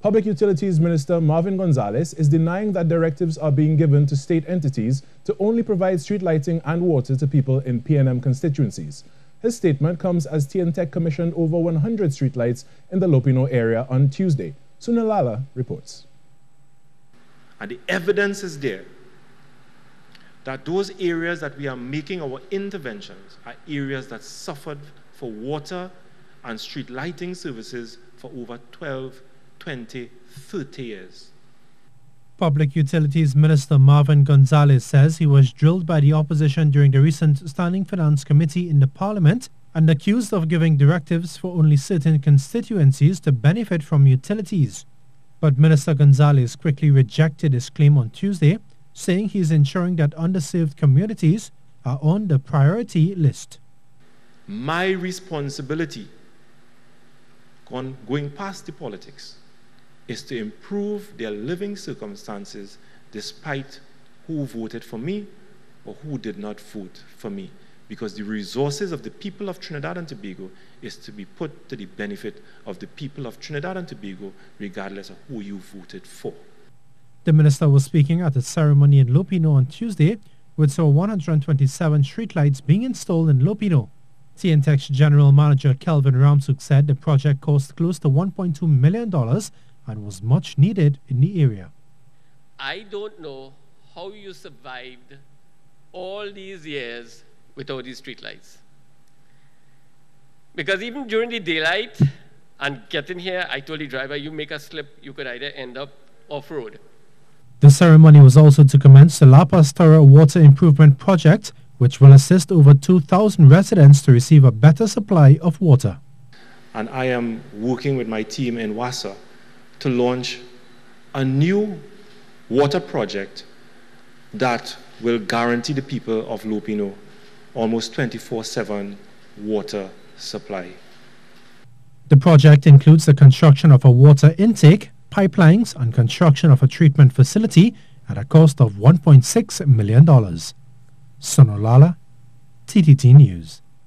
Public Utilities Minister Marvin Gonzalez is denying that directives are being given to state entities to only provide street lighting and water to people in PNM constituencies. His statement comes as TNTEC commissioned over 100 streetlights in the Lopino area on Tuesday. Sunilala reports. And the evidence is there that those areas that we are making our interventions are areas that suffered for water and street lighting services for over 12, 20, 30 years. Public Utilities Minister Marvin Gonzalez says he was drilled by the opposition during the recent Standing Finance Committee in the Parliament and accused of giving directives for only certain constituencies to benefit from utilities. But Minister Gonzalez quickly rejected his claim on Tuesday, saying he is ensuring that underserved communities are on the priority list. My responsibility, going past the politics, is to improve their living circumstances despite who voted for me or who did not vote for me. Because the resources of the people of Trinidad and Tobago is to be put to the benefit of the people of Trinidad and Tobago, regardless of who you voted for. The minister was speaking at a ceremony in Lopino on Tuesday, with over 127 streetlights being installed in Lopino. TNTEC's General Manager Kelvin Ramsuk said the project cost close to $1.2 million and was much needed in the area. I don't know how you survived all these years without these streetlights. Because even during the daylight and getting here, I told the driver, you make a slip, you could either end up off-road. The ceremony was also to commence the La Pastora Water Improvement Project, which will assist over 2,000 residents to receive a better supply of water. And I am working with my team in WASA to launch a new water project that will guarantee the people of Lopino almost 24/7 water supply. The project includes the construction of a water intake, pipelines, and construction of a treatment facility at a cost of $1.6 million. Sonolala, TTT News.